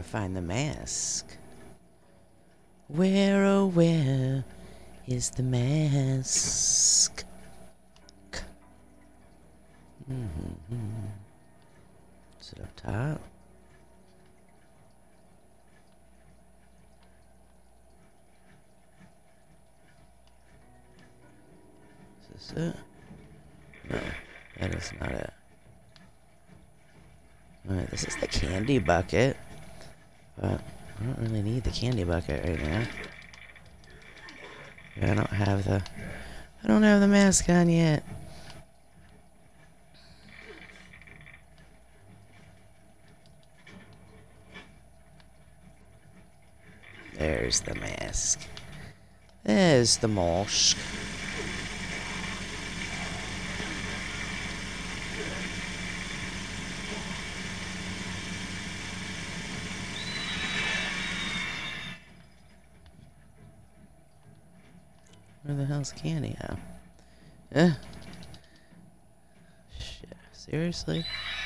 find the mask. Where, oh where is the mask? Is it up top? Is this it? No, that is not it. Alright, this is the candy bucket. But I don't really need the candy bucket right now. I don't have the mask on yet. There's the mask. There's the mask. Where the hell's candy at? Shit, seriously?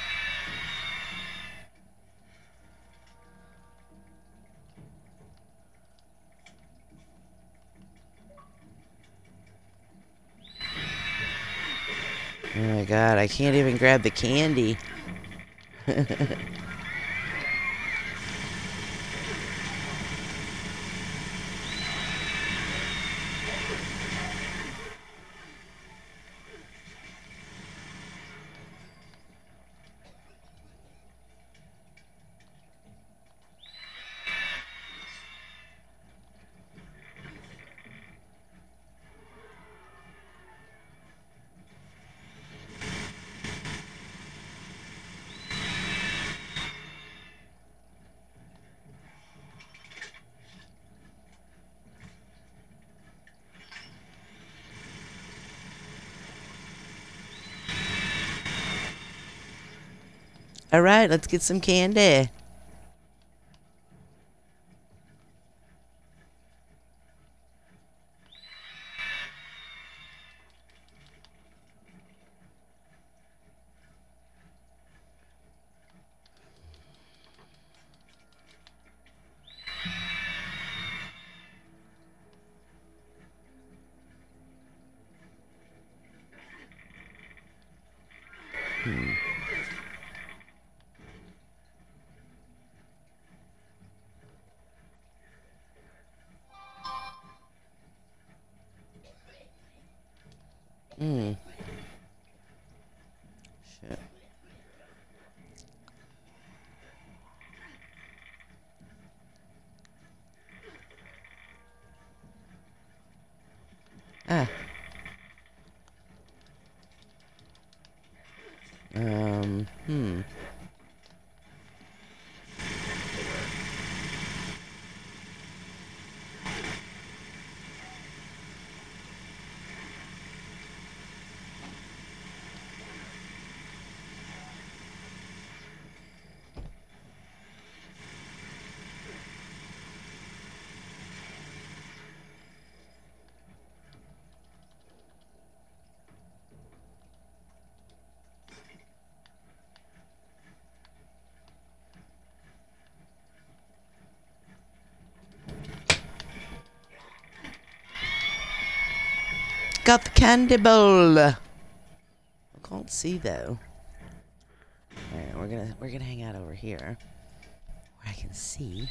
Oh my god, I can't even grab the candy. Alright, let's get some candy. Shit. Ah. Hmm. Got the candy bowl. I can't see though. Alright, we're gonna hang out over here where I can see.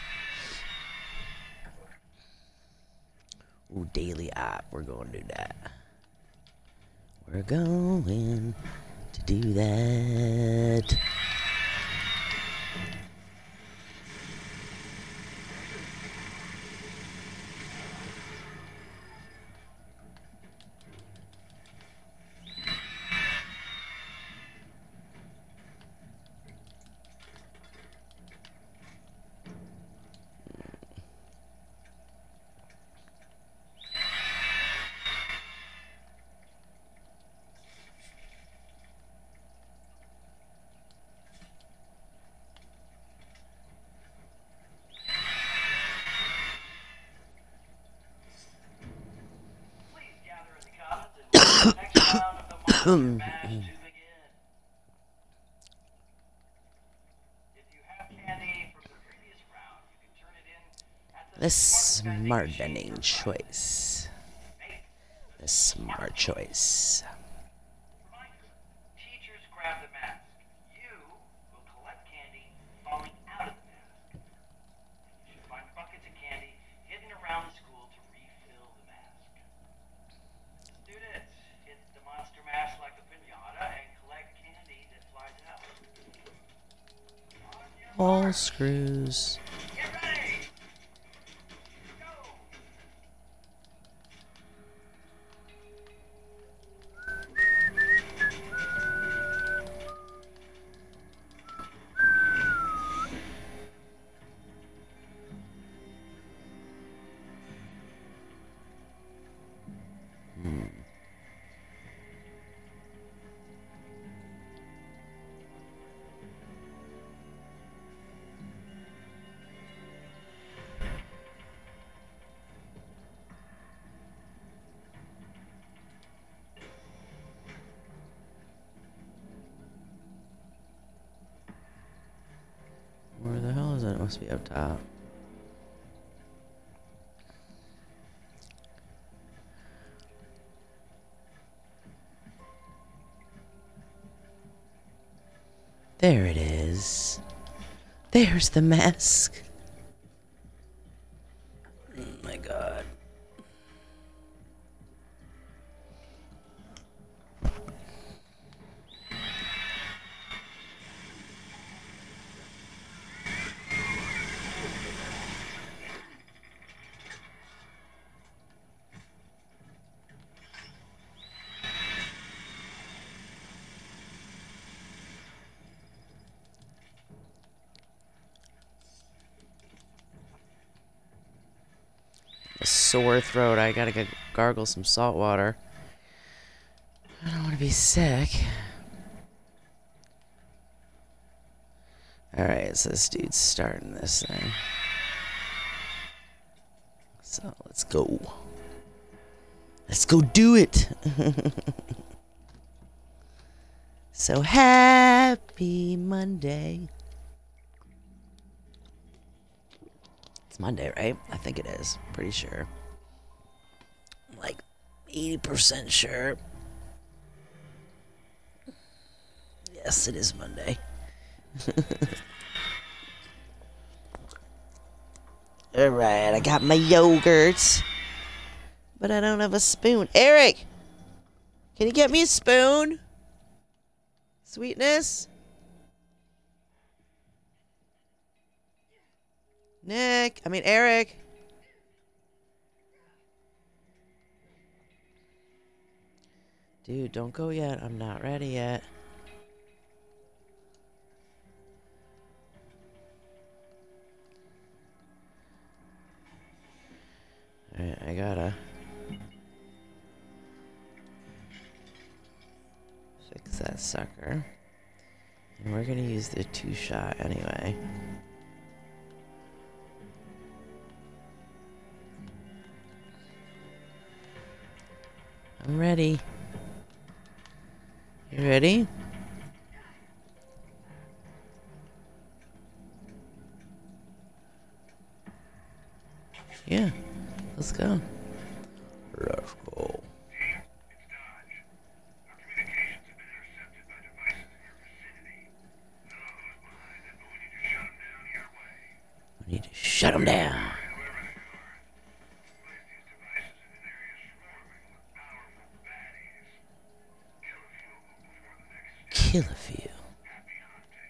Ooh, daily op. We're going to do that. We're going to do that. The smartening choice. The smart choice. Teachers grab the mask. You will collect candy falling out of the mask. You should find buckets of candy hidden around the school to refill the mask. Students, hit the monster mask like a pinata and collect candy that flies out. All screws. Get ready! Go! Where the hell is it? It must be up top. There it is. There's the mask. Oh my god. A sore throat. I gotta go gargle some salt water. I don't want to be sick. Alright, so this dude's starting this thing. So let's go. Let's go do it. So happy Monday. It's Monday, right? I think it is. Pretty sure. I'm like 80% sure. Yes, it is Monday. Alright, I got my yogurt. But I don't have a spoon. Eric! Can you get me a spoon? Sweetness? Eric. Dude, don't go yet. I'm not ready yet. Alright, I gotta fix that sucker. And we're gonna use the 2-shot anyway. I'm ready. You ready? Yeah. Let's go. Let's go. It's Dodge. Our communications have been intercepted by devices in your vicinity. I don't know who's behind it, but we need to shut them down your way. We need to shut them down. Whoever they are, place these devices in an area swarming with powerful baddies. Kill a few of them before the next step. Kill a few. Happy hunting.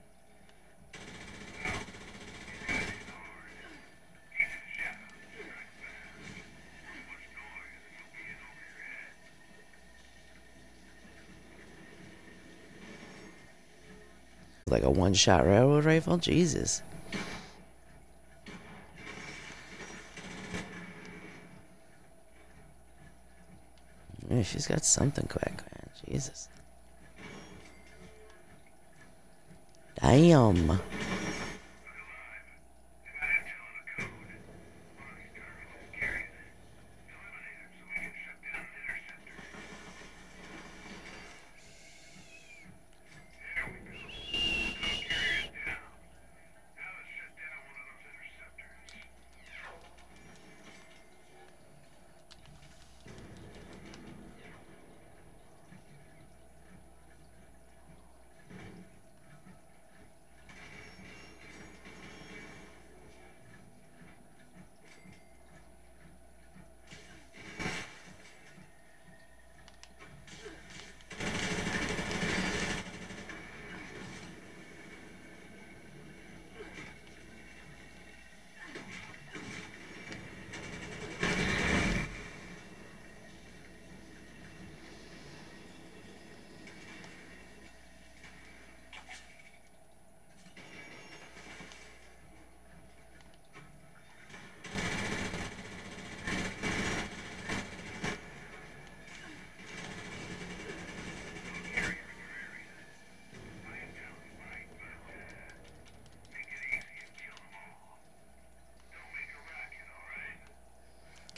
Like a 1-shot railroad rifle? Jesus. Yeah, she's got something quick, man. Jesus. Damn.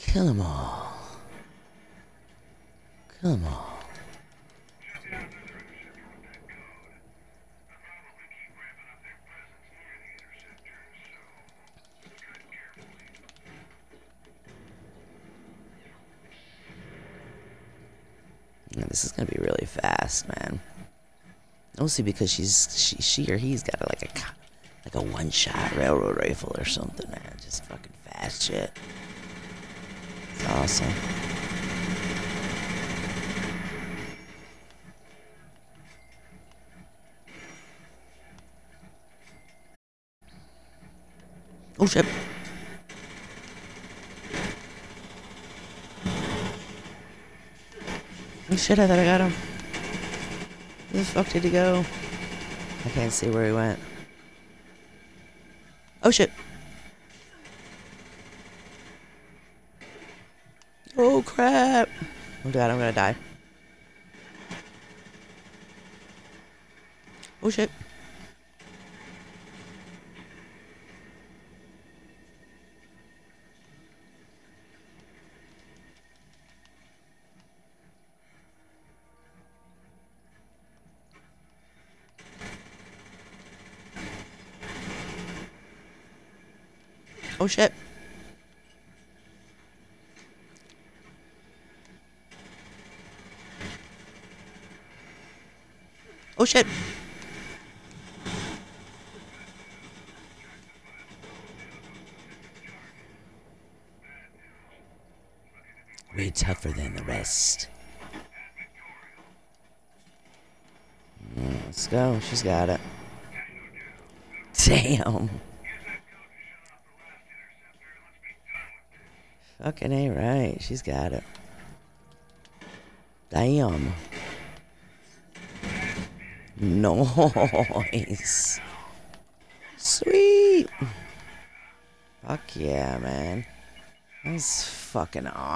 Come on. Come on. Yeah, this is gonna be really fast, man. Mostly because she or he's got like a one-shot railroad rifle or something, man. Just fucking fast shit. It's awesome. Oh shit. Oh shit, I thought I got him. Where the fuck did he go? I can't see where he went. Oh shit. Oh crap. Oh god, I'm gonna die. Oh shit. Oh shit. Oh shit. Way tougher than the rest. Let's go. She's got it. Damn. Fucking A right. She's got it. Damn. Nice. Sweet. Fuck yeah, man. That's fucking awesome.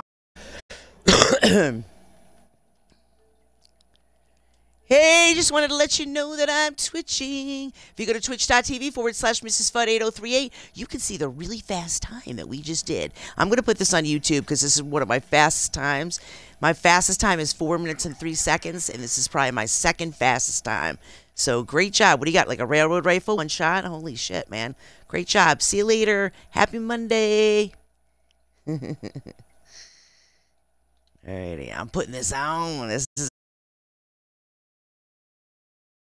Hey, just wanted to let you know that I'm twitching. If you go to twitch.tv/MrsFud8038, you can see the really fast time that we just did. I'm going to put this on YouTube because this is one of my fastest times. My fastest time is 4 minutes and 3 seconds, and this is probably my second fastest time. So, great job. What do you got, like a railroad rifle? One shot? Holy shit, man. Great job. See you later. Happy Monday. Alrighty, I'm putting this on. This is